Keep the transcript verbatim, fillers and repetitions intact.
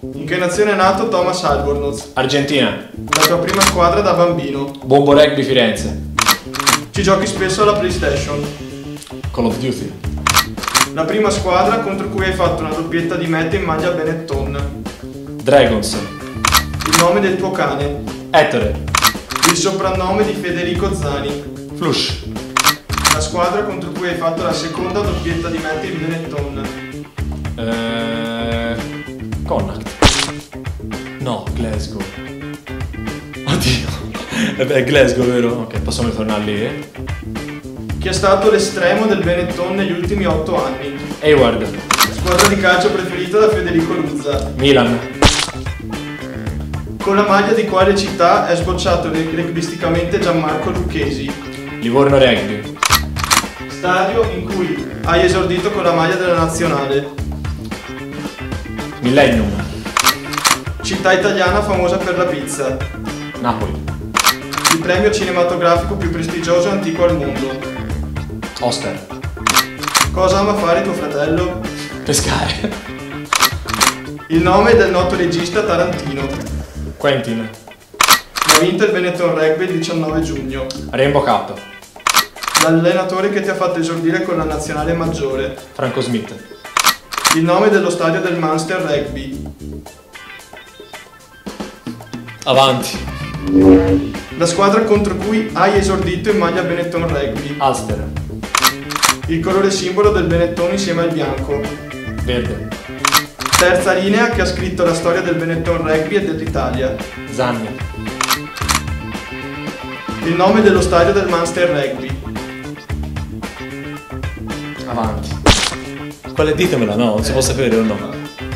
In che nazione è nato Thomas Albornoz? Argentina. La tua prima squadra da bambino? Bombo Rugby Firenze. Ci giochi spesso alla PlayStation? Call of Duty. La prima squadra contro cui hai fatto una doppietta di meta in maglia Benetton? Dragons. Il nome del tuo cane? Ettore. Il soprannome di Federico Zani? Flush. La squadra contro cui hai fatto la seconda doppietta di meta in Benetton? Eh... Connacht. No, Glasgow. Oddio. Eh beh, Glasgow, vero? Ok, possiamo tornare lì, eh? Chi è stato l'estremo del Benetton negli ultimi otto anni? Hayward. Squadra di calcio preferita da Federico Luzza? Milan. Con la maglia di quale città è sbocciato rugbisticamente Gianmarco Lucchesi? Livorno Rugby. Stadio in cui hai esordito con la maglia della nazionale? Millennium. Città italiana famosa per la pizza? Napoli. Il premio cinematografico più prestigioso e antico al mondo? Oscar. Cosa ama fare tuo fratello? Pescare. Il nome del noto regista Tarantino? Quentin. Ha vinto il Benetton Rugby il diciannove giugno. Rainbow Cup. L'allenatore che ti ha fatto esordire con la nazionale maggiore? Franco Smith. Il nome dello stadio del Munster Rugby? Avanti. La squadra contro cui hai esordito in maglia Benetton Rugby? Ulster. Il colore simbolo del Benetton insieme al bianco? Verde. Terza linea che ha scritto la storia del Benetton Rugby e dell'Italia? Zanni. Il nome dello stadio del Munster Rugby? Avanti. Quale ditemela, no? Non si può sapere o no?